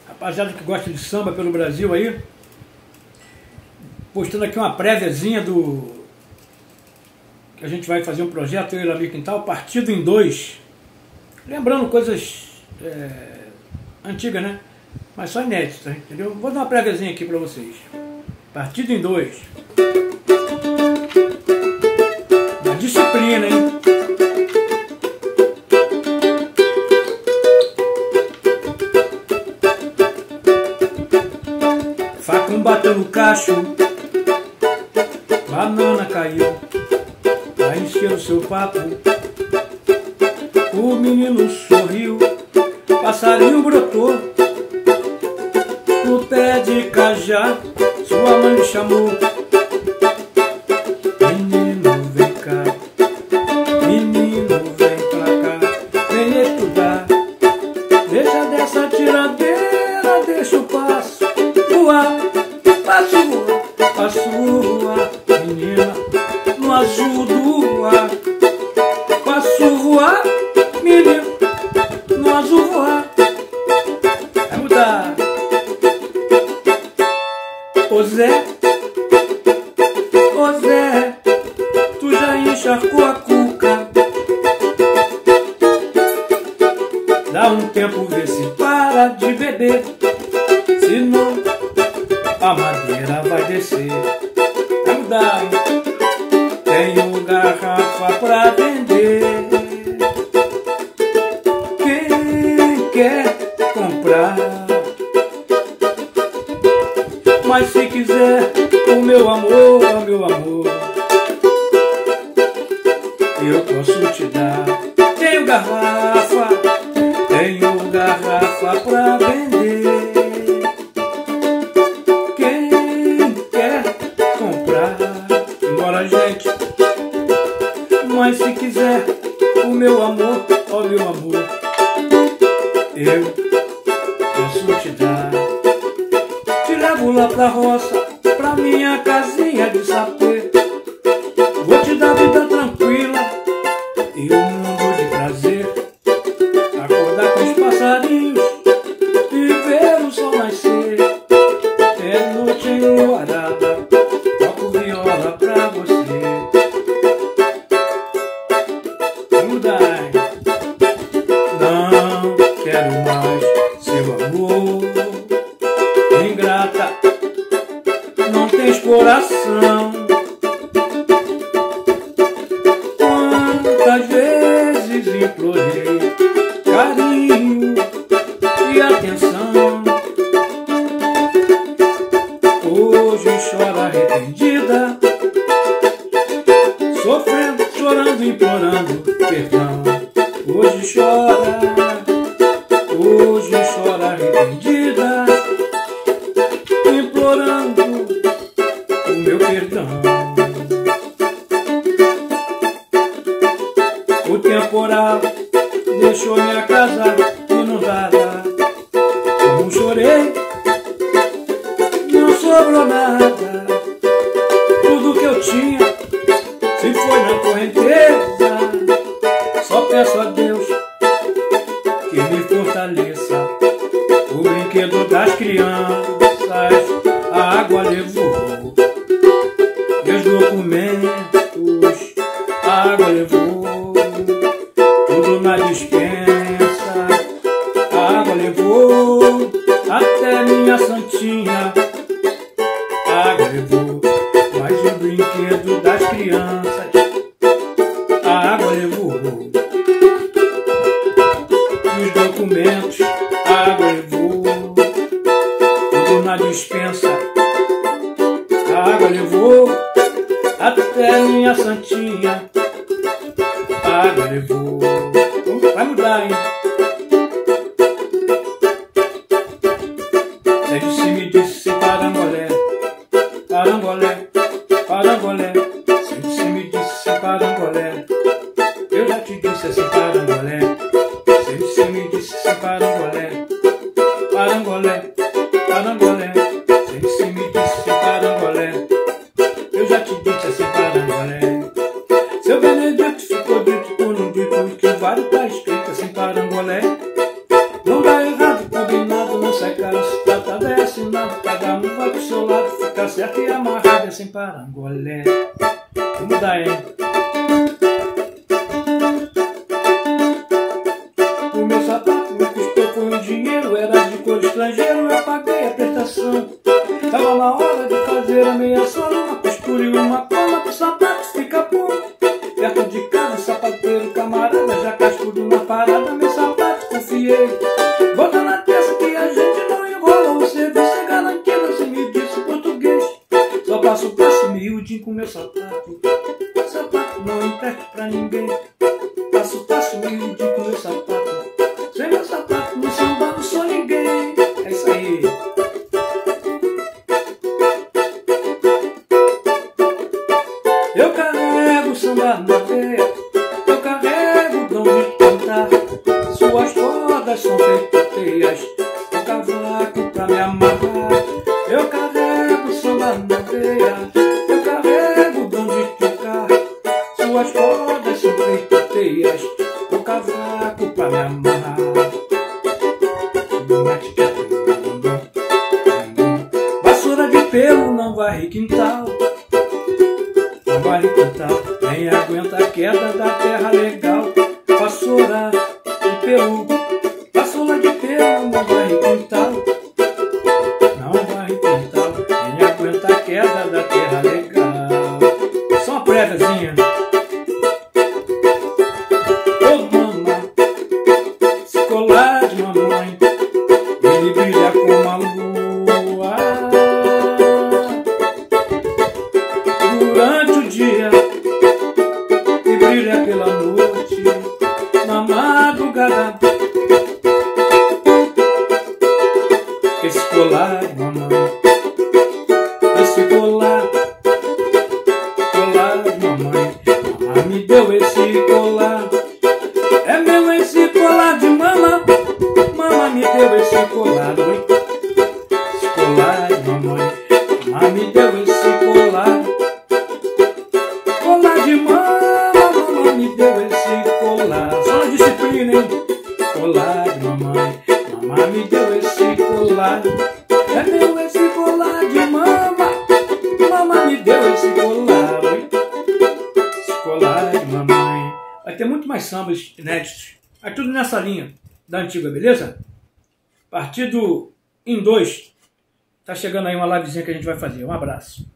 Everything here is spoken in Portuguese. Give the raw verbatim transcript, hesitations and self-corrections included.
Rapaziada que gosta de samba pelo Brasil aí, postando aqui uma préviazinha do que a gente vai fazer um projeto, eu e o Lamir Quintal, partido em dois, lembrando coisas é, antigas, né? Mas só inéditas, entendeu? Vou dar uma préviazinha aqui pra vocês. Partido em dois. Na disciplina, hein? Facão bateu no cacho, banana caiu, pra encher o seu papo. O menino sorriu, passarinho brotou no pé de cajá, sua mãe lhe chamou. Menino, vem cá, menino, vem pra cá, vem estudar. Deixa dessa tiradeira, deixa o passo voar, passo voar, passo voar, menina, no azul do ar. Passo voar, menina, no azul voar. Vai mudar. Ô Zé, ô Zé, tu já encharcou a cuca. Dá um tempo, vê se para de beber, senão a madeira vai descer. Vai mudar, hein? Tenho garrafa pra vender. Quem quer comprar? Mas se quiser o meu amor, o meu amor, eu posso te dar. Tenho garrafa, tenho garrafa pra vender. Quem quer comprar? Embora, gente. Mas se quiser o meu amor, ó meu amor, eu posso te dar. Te levo lá pra roça, pra minha casinha de sapê. Vou te dar vida tranquila e um mundo de prazer. Acordar com os passarinhos e ver o sol nascer. É noite enluarada, toco viola pra você. Mudar, não quero mais seu amor. Ingrata, não tens coração. Quantas vezes implorei carinho e atenção. Hoje chora arrependida, sofrendo, chorando, implorando perdão. Hoje chora, hoje chora arrependida, implorando o meu perdão. O temporal deixou minha casa inundada. Como chorei, não sobrou nada. Tudo que eu tinha se foi na correnteza. Só peço a Deus que me fortaleça. O brinquedo das crianças a água levou. Meus documentos a água levou. Tudo na dispensa a água levou. Até minha santinha a água levou. Mas o brinquedo das crianças a água levou. E os documentos a água levou. Tudo na dispensa a água levou. Até minha santinha a água levou. Vai mudar, hein? Você disse, me disse parangolé, parangolé, parangolé. Você disse, me disse parangolé. Eu já te disse assim parangolé. Você disse, me disse parangolé, parangolé, parangolé. Você disse, me disse parangolé. Eu já te disse assim parangolé. Seu Benedito ficou dito por um dito que vale tá escrito assim parangolé. Não dá errado, combinado, não sai caro. ensinado, cada um vai pro seu lado, fica certo e amarrado, é sem parangolé. Vamos dar, hein? O meu sapato me custou foi um dinheiro, era de cor estrangeiro, eu paguei a prestação. Tava na hora de fazer a meia sola, uma costura e uma cola pro sapato ficar bom. Perto de casa, sapateiro, camarada, já cascudo na parada, meu sapato confiei. Volta na terça que a gente não enrola, o serviço é garantido, assim me disse o português. Só passo o passo miudinho com meu sapato, sapato não empresta pra ninguém. Passo o passo miudinho com meu sapato, sem meu sapato no samba não sou ninguém. É isso aí. Eu carrego o samba na veia, eu carrego o dom de cantar. Suas cordas são feitas teias, o cavaco pra me amarrar. Eu carrego o samba na veia, eu carrego o dom de tocar. Suas cordas são feitas teias, o cavaco pra me amarrar. Vassoura de pelo não varre quintal, não varre quintal, nem aguenta a queda da terra legal. Vassoura de pelo, vassoura de pelo não varre quintal, não varre quintal, nem aguenta a queda da terra legal. Só uma préviazinha. Ô mamãe, esse colar de mamãe, ele brilha como a lua durante o dia e brilha pela noite na madrugada. Esse colar de mamãe, esse colar, colar de mamãe, mamãe me deu esse colar. É meu esse colar de mamãe, mamãe me deu esse colar. Oi? Esse colar de mamãe, mamãe me deu esse colar. Colar de mamãe, mamãe me deu esse colar. Só na disciplina, hein? Colar de mamãe, mamãe me deu esse colar. É meu esse colar de mamãe, mamãe me deu esse colar. Oi? Esse colar de mamãe. Vai ter muito mais sambas inéditos. É tudo nessa linha da antiga, beleza? Partido em dois. Tá chegando aí uma livezinha que a gente vai fazer. Um abraço.